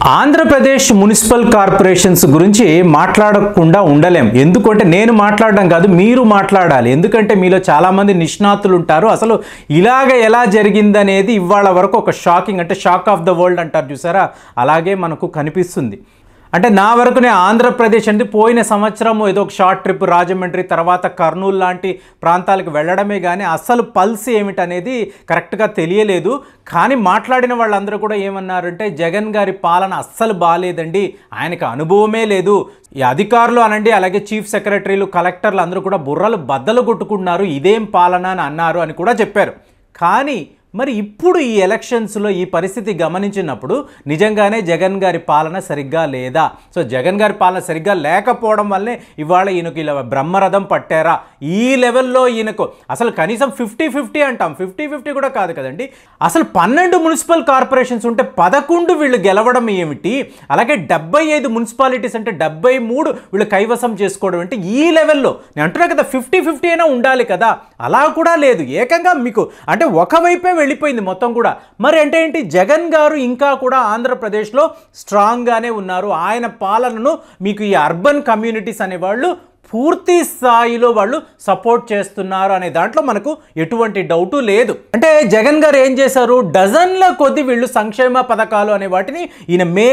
Andhra Pradesh municipal corporations గురించి మాట్లాడకుండా ఉండలేం. ఎందుకంటే నేను మాట్లాడడం కాదు, మీరు మాట్లాడాలి. ఎందుకంటే మీలో చాలామంది నిష్ణాతులు ఉంటారు. అసలు ఇలాగ ఎలా జరిగిందనేది ఇవాళ వరకు ఒక షాకింగ్, అంటే షాక్ ఆఫ్ ద వరల్డ్ అంటారు చూసారా, అలాగే మనకు కనిపిస్తుంది. అంటే నా వరకునే ఆంధ్రప్రదేశ్ అంటే పోయిన సంవత్సరం ఏదో ఒక షార్ట్ ట్రిప్ రాజమండ్రి తర్వాత కర్నూలు లాంటి ప్రాంతాలకు వెళ్ళడమే కానీ అసలు పల్స్ ఏమిటనేది కరెక్ట్గా తెలియలేదు. కానీ మాట్లాడిన వాళ్ళందరూ కూడా ఏమన్నారంటే జగన్ గారి పాలన అస్సలు బాగాలేదండి, ఆయనకు అనుభవమే లేదు. ఈ అధికారులు అనండి, అలాగే చీఫ్ సెక్రటరీలు, కలెక్టర్లు అందరూ కూడా బుర్రలు బద్దలు కొట్టుకున్నారు, ఇదేం పాలన అని అన్నారు అని కూడా చెప్పారు. కానీ మరి ఇప్పుడు ఈ ఎలక్షన్స్లో ఈ పరిస్థితి గమనించినప్పుడు నిజంగానే జగన్ గారి పాలన సరిగ్గా లేదా? సో జగన్ గారి పాలన సరిగ్గా లేకపోవడం వల్లే ఇవాళ ఈయనకు ఇలా బ్రహ్మరథం పట్టారా? ఈ లెవెల్లో ఈయనకు అసలు కనీసం 50-50 అంటాం, 50-50 కూడా కాదు కదండి. అసలు 12 మున్సిపల్ కార్పొరేషన్స్ ఉంటే 11 వీళ్ళు గెలవడం ఏమిటి? అలాగే 75 మున్సిపాలిటీస్ అంటే 73 వీళ్ళు కైవసం చేసుకోవడం అంటే ఈ లెవెల్లో నేను అంటున్నా కదా 50-50 అయినా ఉండాలి కదా, అలా కూడా లేదు. ఏకంగా మీకు అంటే ఒకవైపే వెళ్ళిపోయింది మొత్తం కూడా. మరి అంటే ఏంటి, జగన్ గారు ఇంకా కూడా ఆంధ్రప్రదేశ్లో స్ట్రాంగ్గానే ఉన్నారు. ఆయన పాలనను మీకు ఈ అర్బన్ కమ్యూనిటీస్ అనేవాళ్ళు పూర్తి స్థాయిలో వాళ్ళు సపోర్ట్ చేస్తున్నారు అనే దాంట్లో మనకు ఎటువంటి డౌటు లేదు. అంటే జగన్ గారు ఏం చేశారు, డజన్ల కొద్ది వీళ్ళు సంక్షేమ పథకాలు అనే వాటిని ఈయన మే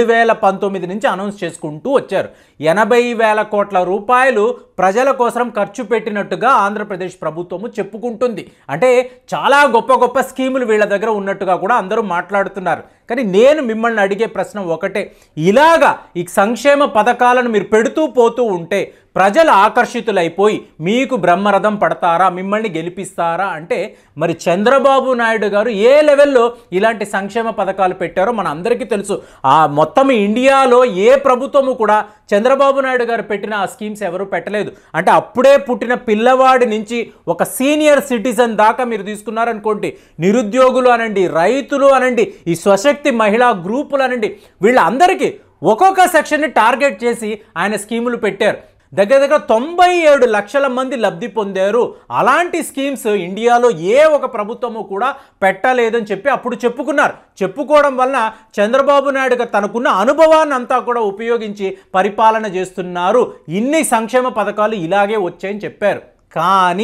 2019 నుంచి అనౌన్స్ చేసుకుంటూ వచ్చారు. 80,000 కోట్ల రూపాయలు ప్రజల కోసం ఖర్చు పెట్టినట్టుగా ఆంధ్రప్రదేశ్ ప్రభుత్వము చెప్పుకుంటుంది. అంటే చాలా గొప్ప గొప్ప స్కీములు వీళ్ళ దగ్గర ఉన్నట్టుగా కూడా అందరూ మాట్లాడుతున్నారు. కానీ నేను మిమ్మల్ని అడిగే ప్రశ్న ఒకటే, ఇలాగా ఈ సంక్షేమ పథకాలను మీరు పెడుతూ పోతూ ఉంటే ప్రజలు ఆకర్షితులైపోయి మీకు బ్రహ్మరథం పడతారా, మిమ్మల్ని గెలిపిస్తారా? అంటే మరి చంద్రబాబు నాయుడు గారు ఏ లెవెల్లో ఇలాంటి సంక్షేమ పథకాలు పెట్టారో మన అందరికీ తెలుసు. ఆ మొత్తం ఇండియాలో ఏ ప్రభుత్వము కూడా చంద్రబాబు నాయుడు గారు పెట్టిన ఆ స్కీమ్స్ ఎవరు పెట్టలేదు. అంటే అప్పుడే పుట్టిన పిల్లవాడి నుంచి ఒక సీనియర్ సిటిజన్ దాకా మీరు తీసుకున్నారనుకోండి, నిరుద్యోగులు అనండి, రైతులు అనండి, ఈ స్వశక్తి మహిళా గ్రూపులు అనండి, వీళ్ళందరికీ ఒక్కొక్క సెక్షన్ని టార్గెట్ చేసి ఆయన స్కీములు పెట్టారు. దగ్గర దగ్గర 97 లక్షల మంది లబ్ధి పొందారు. అలాంటి స్కీమ్స్ ఇండియాలో ఏ ఒక ప్రభుత్వము కూడా పెట్టలేదని చెప్పి అప్పుడు చెప్పుకున్నారు. చెప్పుకోవడం వలన చంద్రబాబు నాయుడు గారు తనకున్న అనుభవాన్ని అంతా కూడా ఉపయోగించి పరిపాలన చేస్తున్నారు. ఇన్ని సంక్షేమ పథకాలు ఇలాగే వచ్చాయని చెప్పారు. కానీ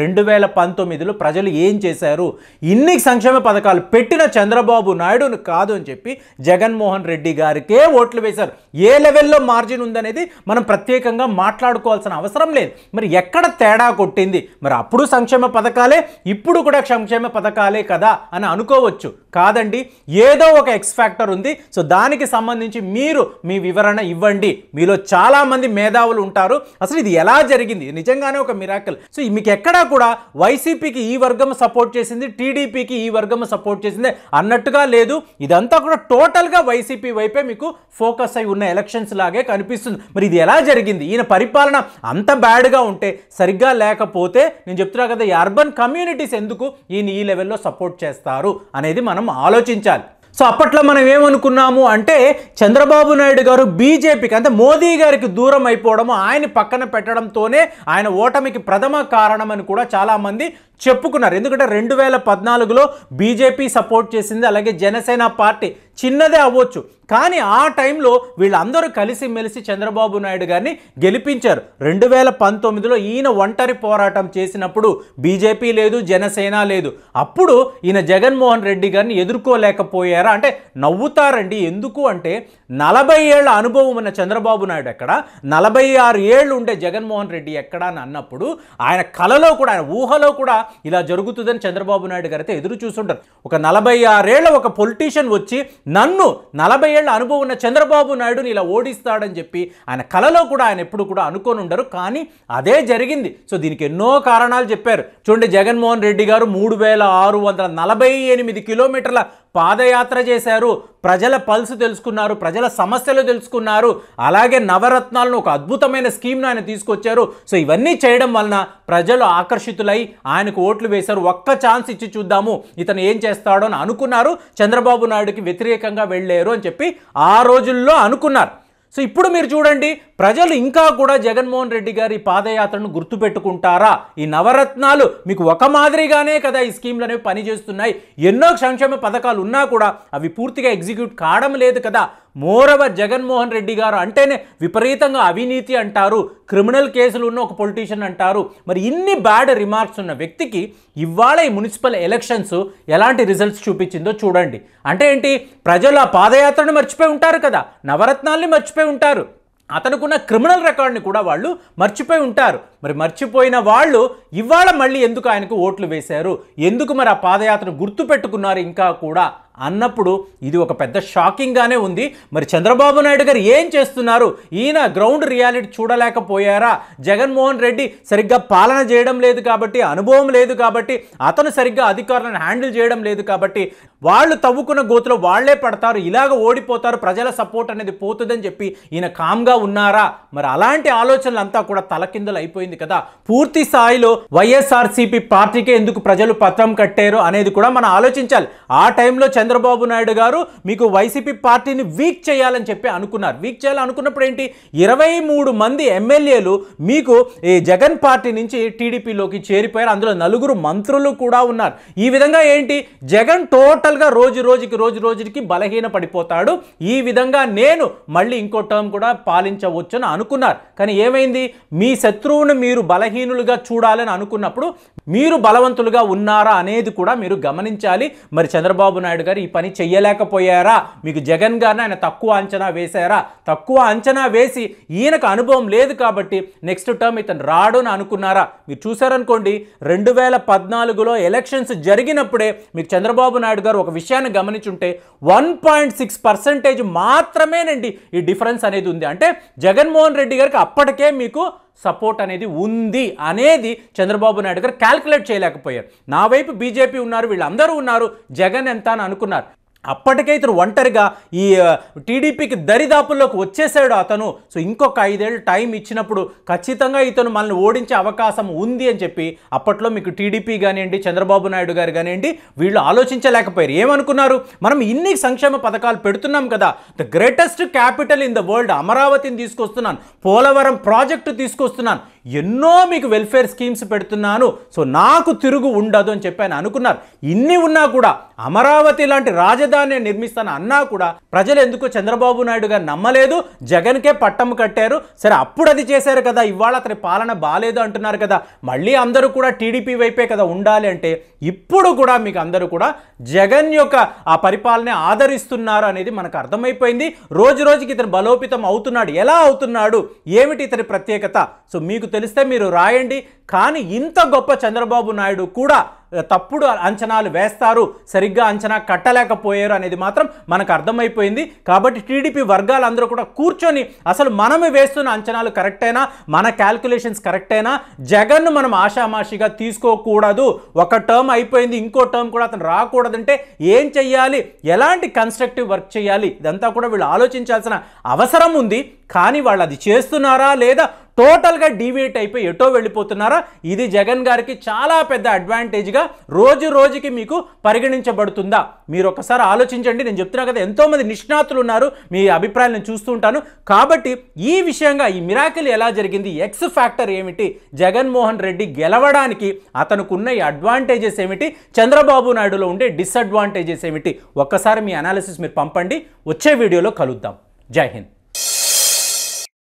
2019లో ప్రజలు ఏం చేశారు? ఇన్ని సంక్షేమ పథకాలు పెట్టిన చంద్రబాబు నాయుడును కాదు అని చెప్పి జగన్మోహన్ రెడ్డి గారికే ఓట్లు వేశారు. ఏ లెవెల్లో మార్జిన్ ఉందనేది మనం ప్రత్యేకంగా మాట్లాడుకోవాల్సిన అవసరం లేదు. మరి ఎక్కడ తేడా కొట్టింది? మరి అప్పుడు సంక్షేమ పథకాలే, ఇప్పుడు కూడా సంక్షేమ పథకాలే కదా అని అనుకోవచ్చు. కాదండి, ఏదో ఒక ఎక్స్ ఫ్యాక్టర్ ఉంది. సో దానికి సంబంధించి మీరు మీ వివరణ ఇవ్వండి. మీలో చాలామంది మేధావులు ఉంటారు. అసలు ఇది ఎలా జరిగింది? నిజంగానే ఒక మిరాకిల్. సో మీకు ఎక్కడా కూడా వైసీపీకి ఈ వర్గం సపోర్ట్ చేసింది, టీడీపీకి ఈ వర్గం సపోర్ట్ చేసింది అన్నట్టుగా లేదు. ఇదంతా కూడా టోటల్గా వైసీపీ వైపే మీకు ఫోకస్ అయి ఉన్న ఎలక్షన్స్ లాగే కనిపిస్తుంది. మరి ఇది ఎలా జరిగింది? ఈయన పరిపాలన అంత బ్యాడ్గా ఉంటే, సరిగ్గా లేకపోతే నేను చెప్తున్నా కదా, ఈ అర్బన్ కమ్యూనిటీస్ ఎందుకు ఈయన ఈ లెవెల్లో సపోర్ట్ చేస్తారు అనేది మనం ఆలోచించాలి. సో అప్పట్లో మనం ఏమనుకున్నాము అంటే చంద్రబాబు నాయుడు గారు బీజేపీకి అంటే మోదీ గారికి దూరం అయిపోవడము, ఆయన పక్కన పెట్టడంతోనే ఆయన ఓటమికి ప్రథమ కారణం అని కూడా చాలామంది చెప్పుకున్నారు. ఎందుకంటే 2014లో బీజేపీ సపోర్ట్ చేసింది, అలాగే జనసేన పార్టీ చిన్నదే అవ్వచ్చు, కానీ ఆ టైంలో వీళ్ళందరూ కలిసిమెలిసి చంద్రబాబు నాయుడు గారిని గెలిపించారు. 2019లో ఈయన ఒంటరి పోరాటం చేసినప్పుడు బీజేపీ లేదు, జనసేన లేదు. అప్పుడు ఈయన జగన్మోహన్ రెడ్డి గారిని ఎదుర్కోలేకపోయారా అంటే నవ్వుతారండి. ఎందుకు అంటే 40 ఏళ్ల అనుభవం ఉన్న చంద్రబాబు నాయుడు ఎక్కడ, 46 ఏళ్ళు ఉండే జగన్మోహన్ రెడ్డి ఎక్కడ అని అన్నప్పుడు ఆయన కలలో కూడా, ఆయన ఊహలో కూడా ఇలా జరుగుతుందని చంద్రబాబు నాయుడు గారు అయితే ఎదురు చూస్తుంటారు. ఒక 46 ఏళ్ల ఒక పొలిటీషియన్ వచ్చి నన్ను 40 ఏళ్ల అనుభవం ఉన్న చంద్రబాబు నాయుడుని ఇలా ఓడిస్తాడని చెప్పి ఆయన కలలో కూడా ఆయన ఎప్పుడు కూడా అనుకొని ఉండరు. కానీ అదే జరిగింది. సో దీనికి ఎన్నో కారణాలు చెప్పారు. చూడండి, జగన్మోహన్ రెడ్డి గారు 3648 కిలోమీటర్ల పాదయాత్ర చేశారు. ప్రజల పల్స్ తెలుసుకున్నారు, ప్రజల సమస్యలు తెలుసుకున్నారు. అలాగే నవరత్నాలను ఒక అద్భుతమైన స్కీమ్ను ఆయన తీసుకొచ్చారు. సో ఇవన్నీ చేయడం వలన ప్రజలు ఆకర్షితులై ఆయనకు ఓట్లు వేశారు. ఒక్క ఛాన్స్ ఇచ్చి చూద్దాము ఇతను ఏం చేస్తాడో అని అనుకున్నారు. చంద్రబాబు నాయుడుకి వ్యతిరేకంగా వెళ్ళారు అని చెప్పి ఆ రోజుల్లో అనుకున్నారు. సో ఇప్పుడు మీరు చూడండి, ప్రజలు ఇంకా కూడా జగన్మోహన్ రెడ్డి గారి పాదయాత్రను గుర్తుపెట్టుకుంటారా? ఈ నవరత్నాలు మీకు ఒక మాదిరిగానే కదా ఈ స్కీమ్లు అనేవి పనిచేస్తున్నాయి. ఎన్నో సంక్షేమ పథకాలు ఉన్నా కూడా అవి పూర్తిగా ఎగ్జిక్యూట్ కావడం లేదు కదా. మోరవర్ జగన్మోహన్ రెడ్డి గారు అంటేనే విపరీతంగా అవినీతి అంటారు, క్రిమినల్ కేసులు ఉన్న ఒక పొలిటీషియన్ అంటారు. మరి ఇన్ని బ్యాడ్ రిమార్క్స్ ఉన్న వ్యక్తికి ఇవాళ ఈ మున్సిపల్ ఎలక్షన్స్ ఎలాంటి రిజల్ట్స్ చూపించిందో చూడండి. అంటే ఏంటి, ప్రజలు ఆ పాదయాత్రను మర్చిపోయి ఉంటారు కదా, నవరత్నాల్ని మర్చిపోయి ఉంటారు, అతనుకున్న క్రిమినల్ రికార్డ్ని కూడా వాళ్ళు మర్చిపోయి ఉంటారు. మరి మర్చిపోయిన వాళ్ళు ఇవాళ మళ్ళీ ఎందుకు ఆయనకు ఓట్లు వేశారు, ఎందుకు మరి ఆ పాదయాత్రను గుర్తు పెట్టుకున్నారు ఇంకా కూడా అన్నప్పుడు ఇది ఒక పెద్ద షాకింగ్గానే ఉంది. మరి చంద్రబాబు నాయుడు గారు ఏం చేస్తున్నారు, ఈయన గ్రౌండ్ రియాలిటీ చూడలేకపోయారా, జగన్మోహన్ రెడ్డి సరిగ్గా పాలన చేయడం లేదు కాబట్టి, అనుభవం లేదు కాబట్టి, అతను సరిగ్గా అధికారులను హ్యాండిల్ చేయడం లేదు కాబట్టి వాళ్ళు తవ్వుకున్న గోతులో వాళ్లే పడతారు, ఇలాగ ఓడిపోతారు, ప్రజల సపోర్ట్ అనేది పోతుందని చెప్పి ఈయన కామ్గా ఉన్నారా? మరి అలాంటి ఆలోచనలు అంతా కూడా తలకిందులు అయిపోయింది కదా. పూర్తి స్థాయిలో వైఎస్ఆర్సీపీ పార్టీకే ఎందుకు ప్రజలు పత్రం కట్టారు అనేది కూడా మనం ఆలోచించాలి. ఆ టైంలో చంద్రబాబు నాయుడు గారు మీకు వైసీపీ పార్టీని వీక్ చేయాలని చెప్పి అనుకున్నారు. వీక్ చేయాలనుకున్నప్పుడు ఏంటి, 23 మంది ఎమ్మెల్యేలు మీకు ఈ జగన్ పార్టీ నుంచి టీడీపీలోకి చేరిపోయారు. అందులో 4 మంత్రులు కూడా ఉన్నారు. ఈ విధంగా ఏంటి, జగన్ టోటల్గా రోజు రోజుకి బలహీన పడిపోతాడు, ఈ విధంగా నేను మళ్ళీ ఇంకో టర్మ్ కూడా పాలించవచ్చు అని అనుకున్నారు. కానీ ఏమైంది, మీ శత్రువును మీరు బలహీనులుగా చూడాలని అనుకున్నప్పుడు మీరు బలవంతులుగా ఉన్నారా అనేది కూడా మీరు గమనించాలి. మరి చంద్రబాబు నాయుడు గారు ఈ పని చెయ్యలేకపోయారా? మీకు జగన్ గారిని ఆయన తక్కువ అంచనా వేశారా? తక్కువ అంచనా వేసి ఈయనకు అనుభవం లేదు కాబట్టి నెక్స్ట్ టర్మ్ ఇతను రాడు అని అనుకున్నారా? మీరు చూసారనుకోండి, 2014లో ఎలక్షన్స్ జరిగినప్పుడే మీకు చంద్రబాబు నాయుడు గారు ఒక విషయాన్ని గమనించుంటే 1.6% మాత్రమేనండి ఈ డిఫరెన్స్ అనేది ఉంది. అంటే జగన్మోహన్ రెడ్డి గారికి అప్పటికే మీకు సపోర్ట్ అనేది ఉంది అనేది చంద్రబాబు నాయుడు గారు క్యాల్కులేట్ చేయలేకపోయారు. నా వైపు బీజేపీ ఉన్నారు, వీళ్ళందరూ ఉన్నారు, జగన్ ఎంత అని అనుకున్నారు. అప్పటికే ఇతను ఒంటరిగా ఈ టీడీపీకి దరిదాపుల్లోకి వచ్చేసాడు అతను. సో ఇంకొక 5 ఏళ్ళు టైం ఇచ్చినప్పుడు ఖచ్చితంగా ఇతను మనల్ని ఓడించే అవకాశం ఉంది అని చెప్పి అప్పట్లో మీకు టీడీపీ కానివ్వండి, చంద్రబాబు నాయుడు గారు కానివ్వండి, వీళ్ళు ఆలోచించలేకపోయారు. ఏమనుకున్నారు, మనం ఇన్ని సంక్షేమ పథకాలు పెడుతున్నాం కదా, the greatest capital in the world అమరావతిని తీసుకొస్తున్నాను, పోలవరం ప్రాజెక్టు తీసుకొస్తున్నాను, ఎన్నో మీకు వెల్ఫేర్ స్కీమ్స్ పెడుతున్నాను, సో నాకు తిరుగు ఉండదు అని చెప్పి ఆయన అనుకున్నారు. ఇన్ని ఉన్నా కూడా అమరావతి లాంటి రాజధాని నిర్మిస్తాను అన్నా కూడా ప్రజలు ఎందుకో చంద్రబాబు నాయుడు గారు నమ్మలేదు, జగన్కే పట్టం కట్టారు. సరే అప్పుడు అది చేశారు కదా, ఇవాళ అతని పాలన బాలేదు అంటున్నారు కదా, మళ్ళీ అందరూ కూడా టీడీపీ వైపే కదా ఉండాలి అంటే ఇప్పుడు కూడా మీకు అందరూ కూడా జగన్ యొక్క ఆ పరిపాలన ఆదరిస్తున్నారు అనేది మనకు అర్థమైపోయింది. రోజు రోజుకి ఇతను బలోపేతం అవుతున్నాడు. ఎలా అవుతున్నాడు, ఏమిటి ఇతని ప్రత్యేకత, సో మీకు తెలిస్తే మీరు రాయండి. కానీ ఇంత గొప్ప చంద్రబాబు నాయుడు కూడా తప్పుడు అంచనాలు వేస్తారు, సరిగ్గా అంచనా కట్టలేకపోయారు అనేది మాత్రం మనకు అర్థమైపోయింది. కాబట్టి టీడీపీ వర్గాలందరూ కూడా కూర్చొని అసలు మనము వేస్తున్న అంచనాలు కరెక్టేనా, మన క్యాల్కులేషన్స్ కరెక్టేనా, జగన్ను మనం ఆషామాషిగా తీసుకోకూడదు, ఒక టర్మ్ అయిపోయింది ఇంకో టర్మ్ కూడా అతను రాకూడదంటే ఏం చెయ్యాలి, ఎలాంటి కన్స్ట్రక్టివ్ వర్క్ చేయాలి, ఇదంతా కూడా వీళ్ళు ఆలోచించాల్సిన అవసరం ఉంది. కానీ వాళ్ళు అది చేస్తున్నారా లేదా టోటల్గా డీవియేట్ అయిపోయి ఎటో వెళ్ళిపోతున్నారా, ఇది జగన్ గారికి చాలా పెద్ద అడ్వాంటేజ్గా రోజు రోజుకి మీకు పరిగణించబడుతుందా? మీరు ఒకసారి ఆలోచించండి. నేను చెప్తున్నా కదా, ఎంతోమంది నిష్ణాతులు ఉన్నారు, మీ అభిప్రాయాలు నేను చూస్తూ ఉంటాను. కాబట్టి ఈ విషయంగా ఈ మిరాకిల్ ఎలా జరిగింది, ఎక్స్ ఫ్యాక్టర్ ఏమిటి, జగన్మోహన్ రెడ్డి గెలవడానికి అతనుకున్న ఈ అడ్వాంటేజెస్ ఏమిటి, చంద్రబాబు నాయుడులో ఉండే డిసడ్వాంటేజెస్ ఏమిటి, ఒక్కసారి మీ అనాలిసిస్ మీరు పంపండి. వచ్చే వీడియోలో కలుద్దాం. జై హింద్.